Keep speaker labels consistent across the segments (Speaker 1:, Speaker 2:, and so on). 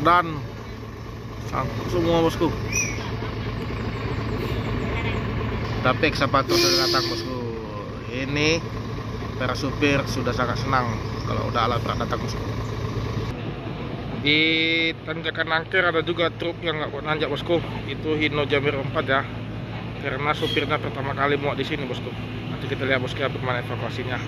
Speaker 1: dan sangkut semua bosku. Tapi ekskavator sudah datang bosku. Ini para supir sudah sangat senang kalau udah alat berat datang bosku. Di tanjakan angker ada juga truk yang nggak buat nanjak bosku. Itu Hino Jamber 4 ya, karena supirnya pertama kali muat di sini bosku. Nanti kita lihat bosku bagaimana evakuasinya.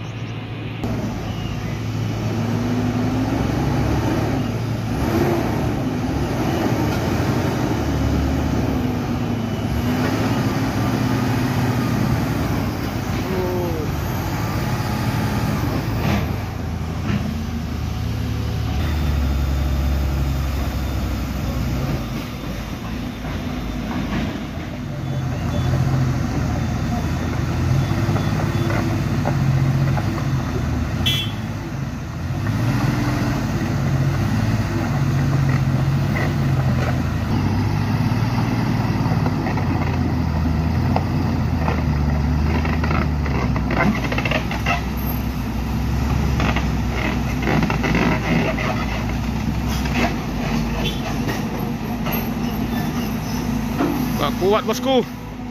Speaker 1: Gak kuat bosku.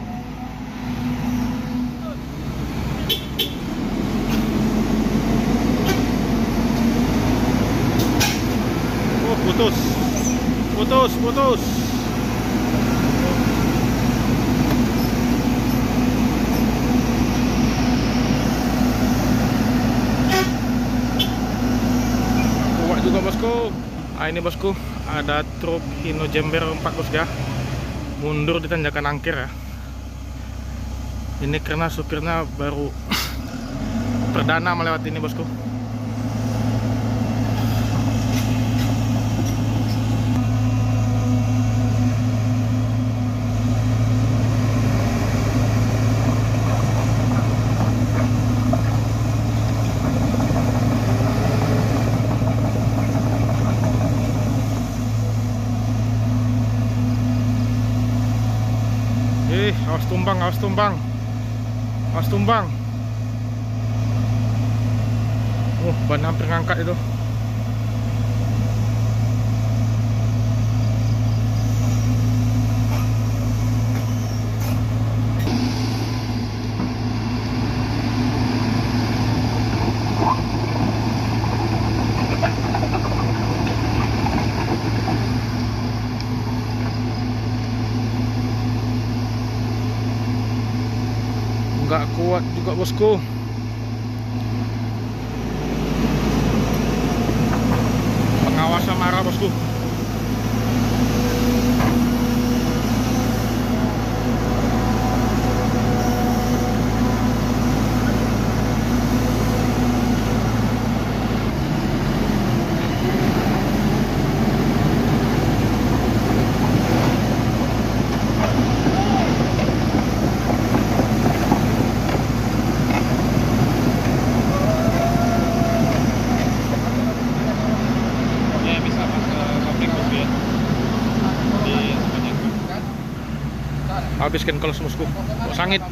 Speaker 1: Oh, putus. Kuat juga bosku. Nah, ini bosku ada truk Hino Jamber 4 bosku ya, mundur di tanjakan angker ya. Ini karena supirnya baru perdana melewati ini bosku. Awas tumbang. Ban hampir ngangkat itu. Nggak kuat juga bosku. Pengawasnya marah bosku. Habiskan kalau bosku, sangit.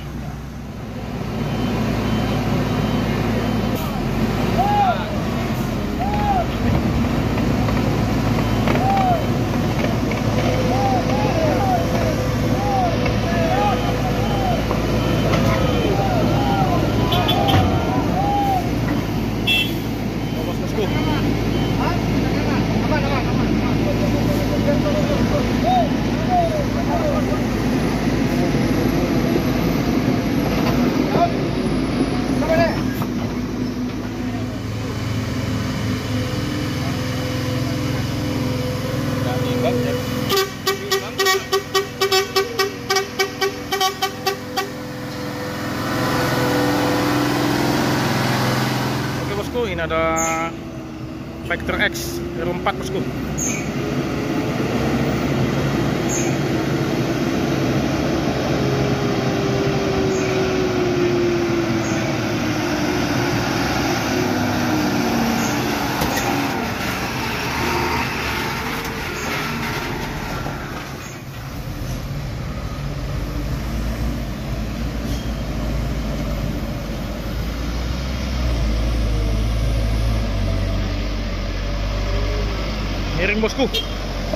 Speaker 1: Oke bosku, ini ada Vector X R4 bosku. Miring bosku.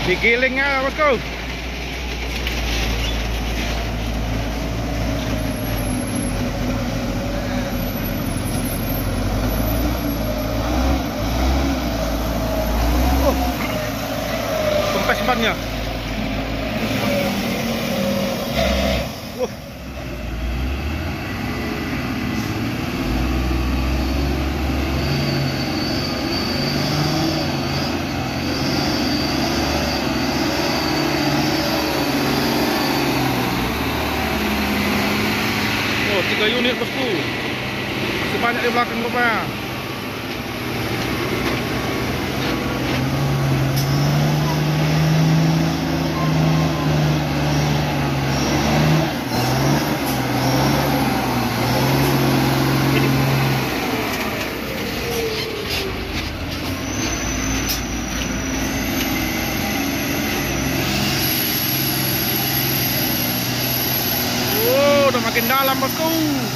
Speaker 1: Digilingnya bosku. Kempes bannya. Oh, 3 unit bosku. Masih banyak di belakang rupanya. Udah makin dalam bosku.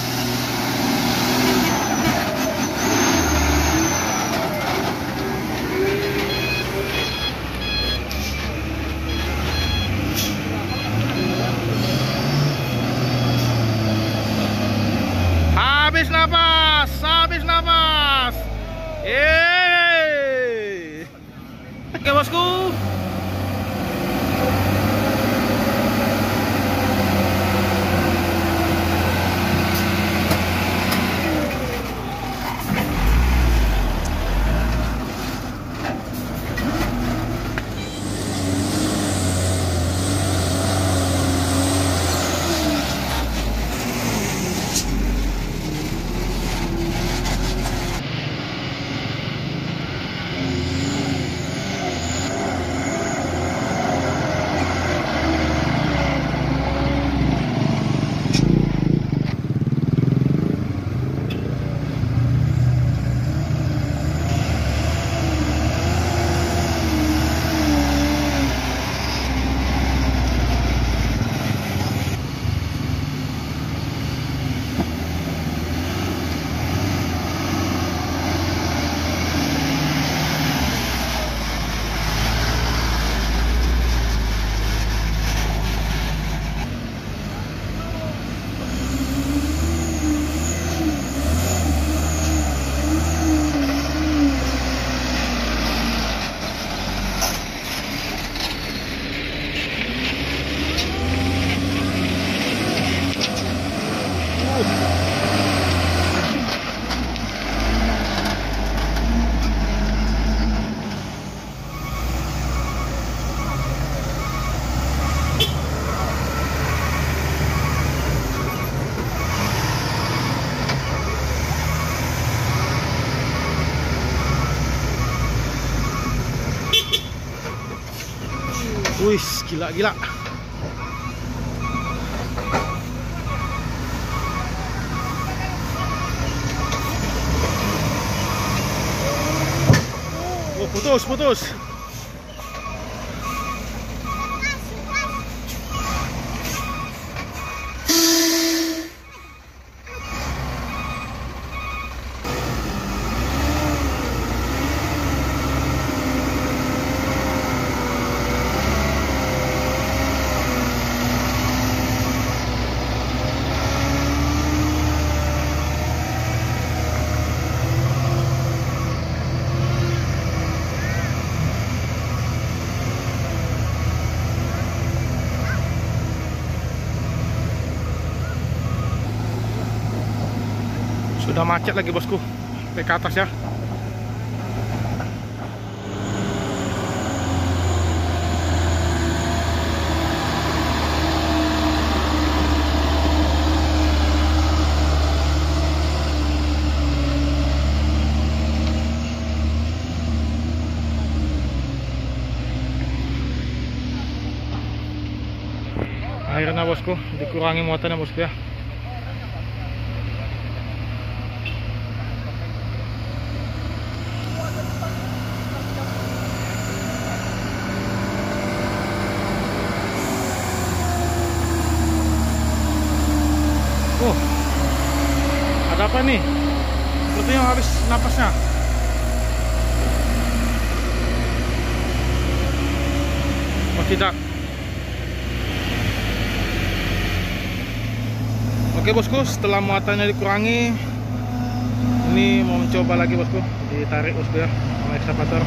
Speaker 1: Habis nafas, habis nafas. Oke bosku. Wih, gila-gila. Oh, putus. Sudah macet lagi bosku. Sampai ke atas ya. Akhirnya bosku, dikurangi muatannya bosku ya. Oh, ada apa nih? Sepertinya habis napasnya. Oh tidak. Oke bosku, setelah muatannya dikurangi, ini mau mencoba lagi bosku, ditarik bosku ya sama ekskavator.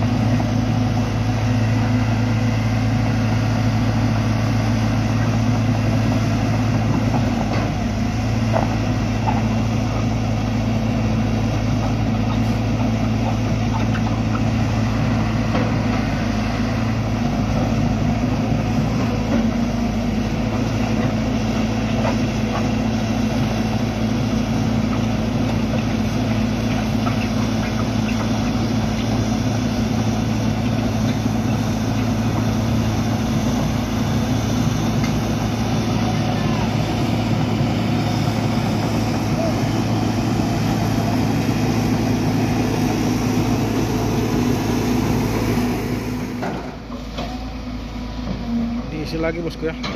Speaker 1: Diisi lagi bosku ya.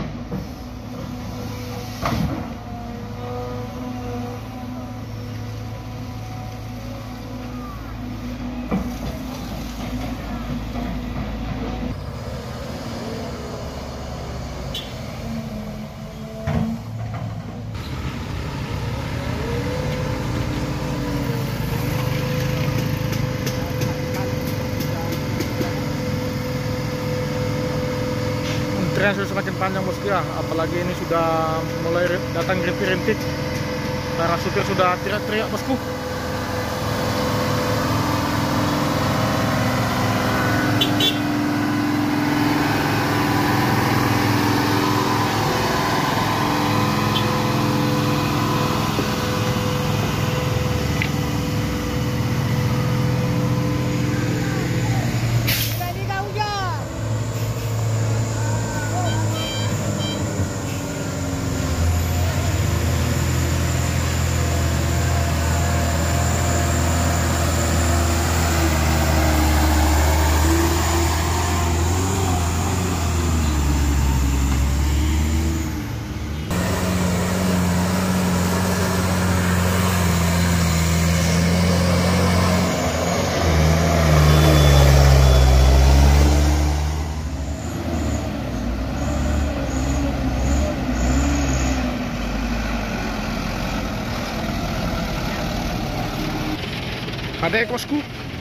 Speaker 1: Antrian sudah semakin panjang bosku ya, apalagi ini sudah mulai datang rintik-rintik. Para supir sudah teriak-teriak bosku. Ada bosku.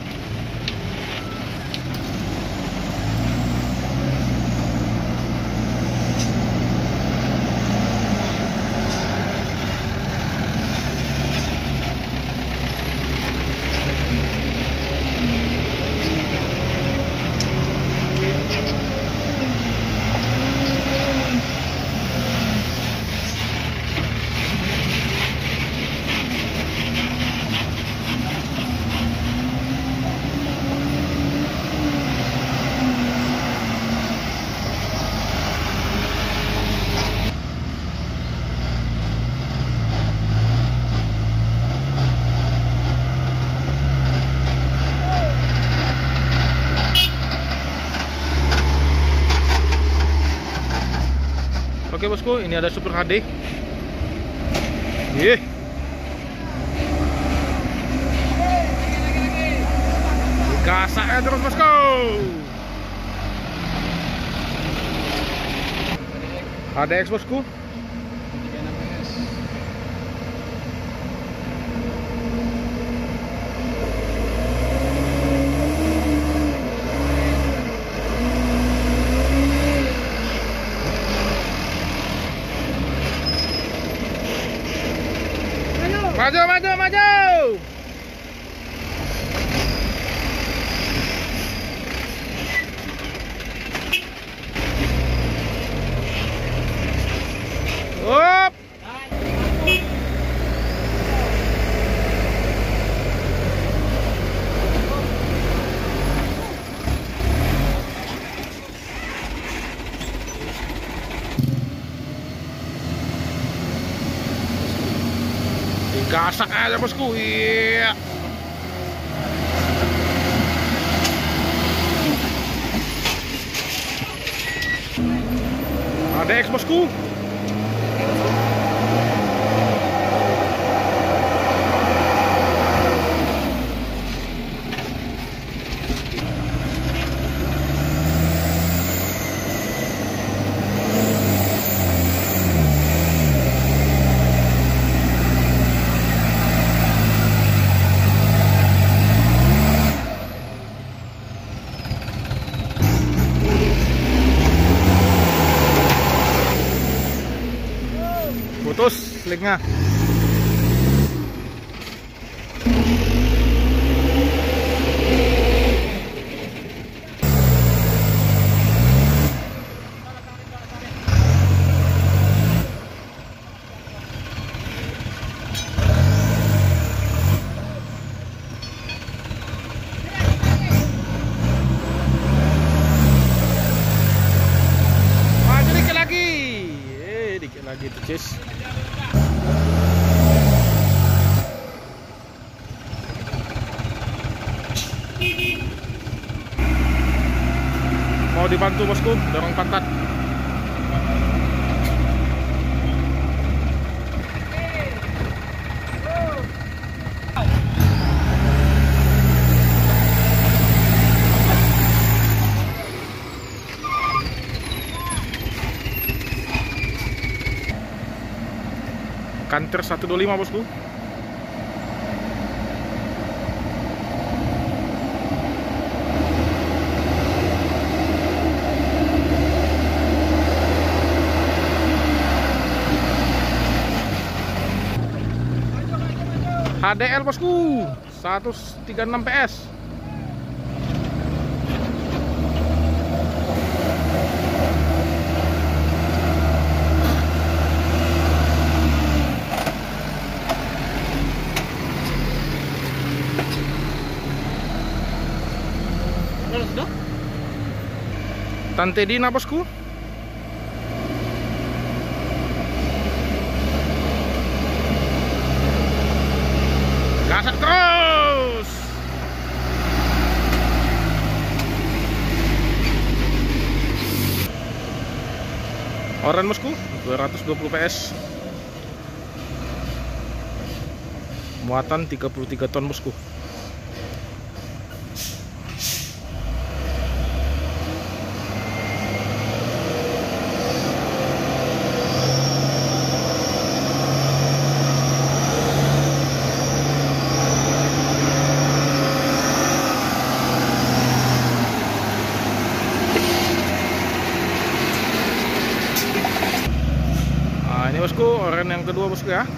Speaker 1: Oke bosku, ini ada Super HD. Gasaknya terus bosku. HDX bosku. Maju, maju, maju. Up. Gasak aja bosku. Iya. Ada X bosku. putus selingnya. Lagi tuh cis. Mau dibantu bosku, dorong pantat. Kanter 125 bosku. HDL bosku 136 PS. Tante Dina bosku. Gasat terus. Oren bosku 220 PS. Muatan 33 ton bosku. Ini bosku, oren yang kedua bosku ya.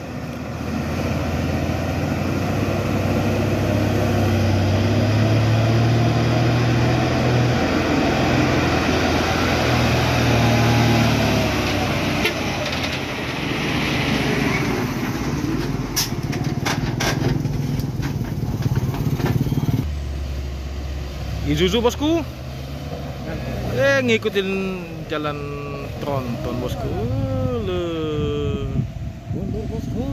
Speaker 1: Isuzu bosku. Ngikutin jalan tronton bosku. Mundur bosku.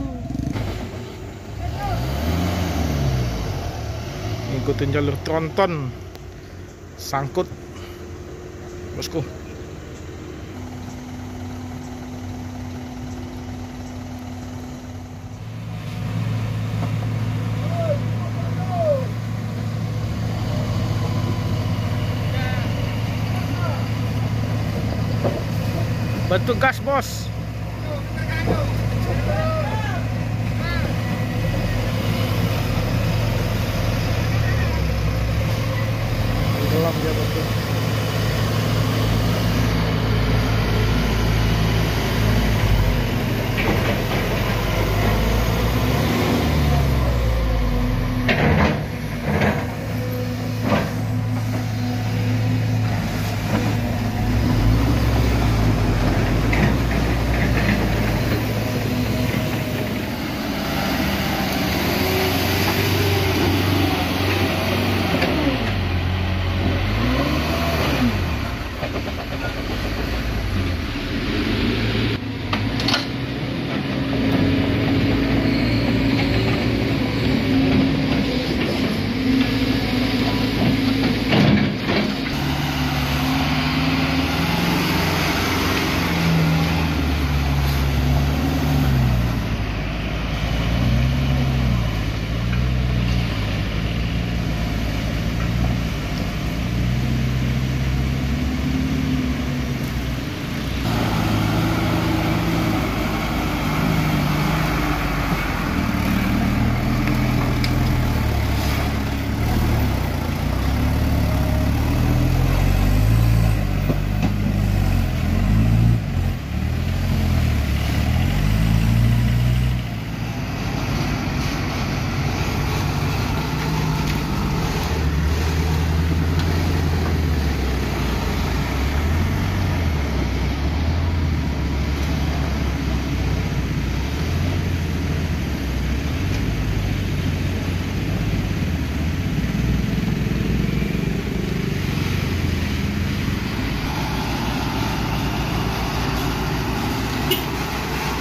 Speaker 1: Ngikutin jalur tronton. Sangkut bosku. Bantu gas bos. Gelap dia bosku.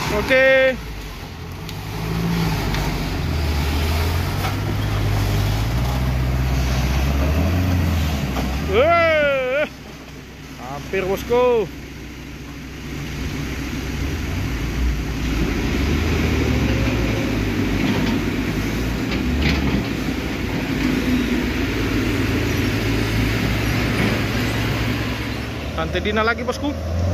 Speaker 1: Oke. Hampir bosku. Tante Dina lagi bosku.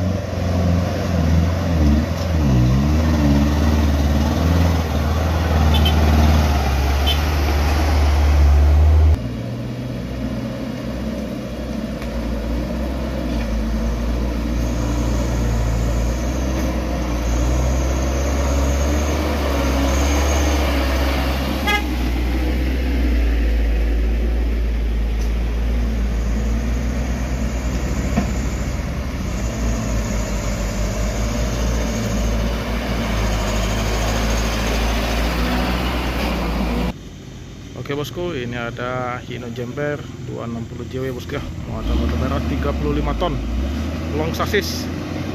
Speaker 1: Oke bosku, ini ada Hino Jember 260 JW bosku ya, muatan batu bara 35 ton, long sasis.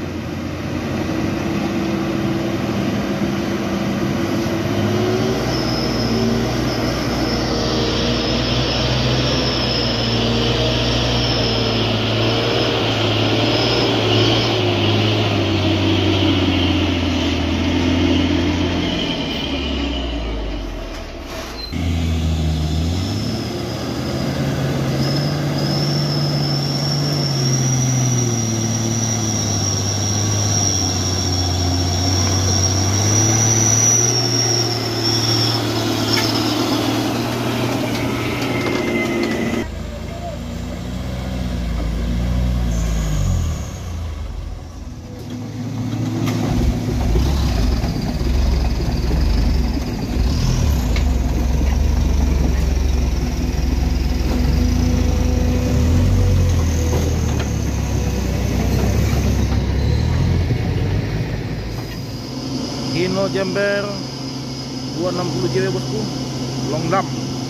Speaker 1: Hino Jember 260 JW bosku, long dam.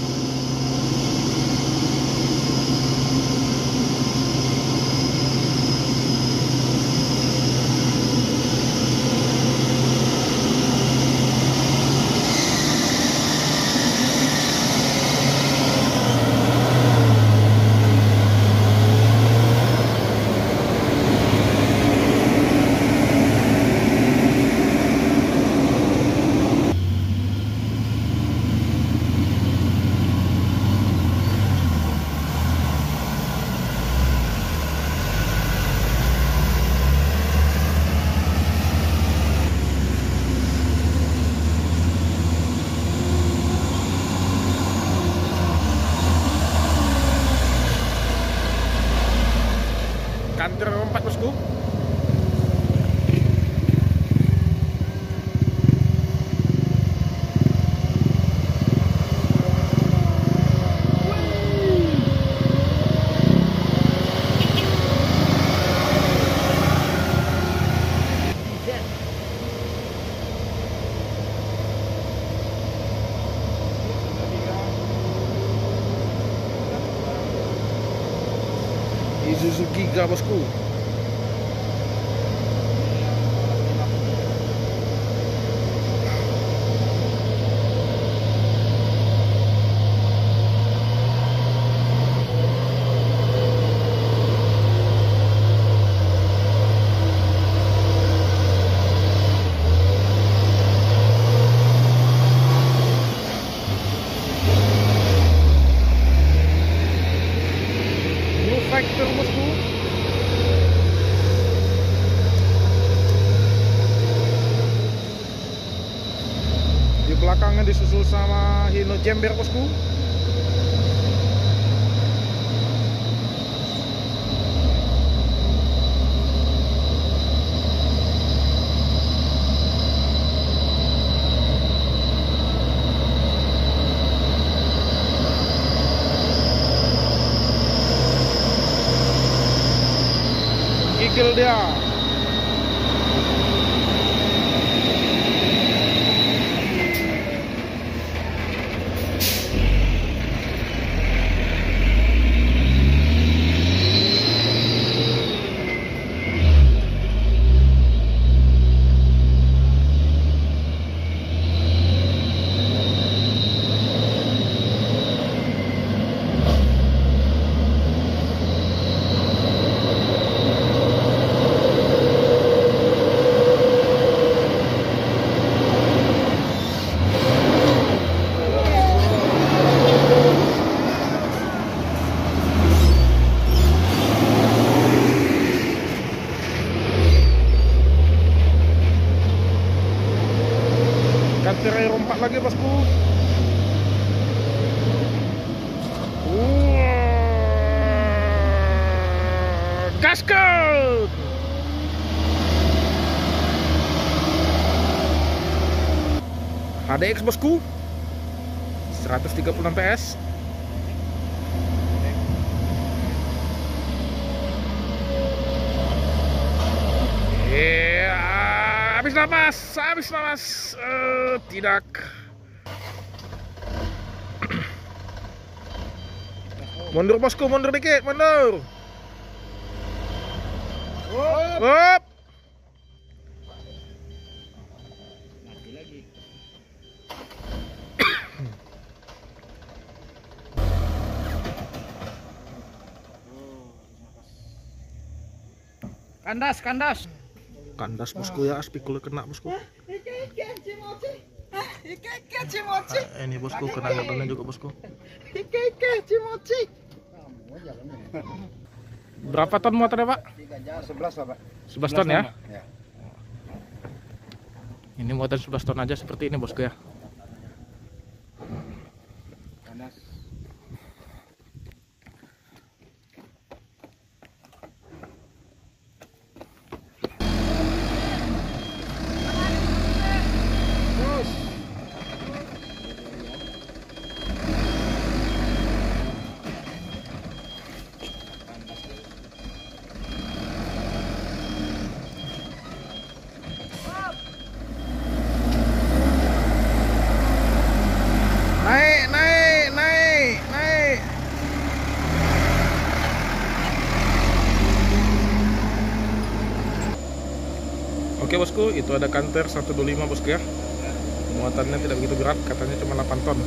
Speaker 1: Kantor 4 bosku. Isuzu Giga bosku. Factor bosku. Di belakangnya disusul sama Hino Jember bosku. Gigil dia. kantor Euro 4 lagi bosku. Gaskan. HDX bosku, 136 PS. Habis napas. Tidak. Mundur bosku, mundur dikit, mundur. Hop.
Speaker 2: Mati lagi. Kandas.
Speaker 1: Kandas bosku ya, spikul kena bosku. Ini bosku kena gatalnya juga bosku. Berapa ton muatannya pak?
Speaker 2: 11 lah pak.
Speaker 1: 11 ton ya?
Speaker 2: Ya.
Speaker 1: Ini muatan 11 ton aja seperti ini bosku ya.
Speaker 2: Panas.
Speaker 1: Naik. Oke bosku, itu ada kanter 125 bosku ya. Muatannya tidak begitu berat, katanya cuma 8 ton.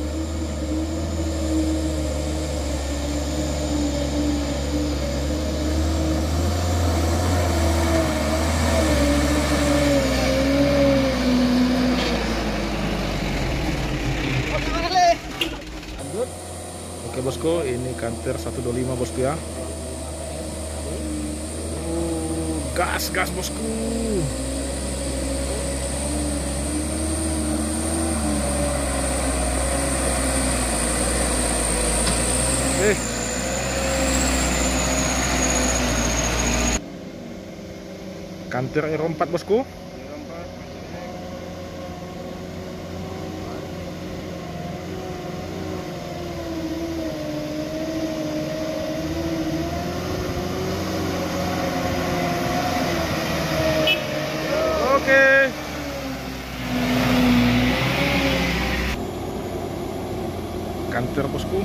Speaker 1: Oke bosku, ini kanter 125 bosku ya. Gas bosku. Kanter Euro 4 bosku. Oke. Kanter bosku.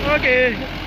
Speaker 1: Oke.